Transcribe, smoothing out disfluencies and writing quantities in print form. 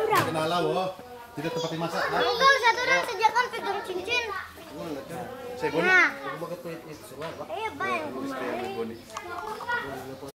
Kenala wo. Tidak tempat dimasak. Enggak, satu orang saja kan pegang cincin. Saya boleh. Nah. Aku bakal tuh itu semua. Iya, baik.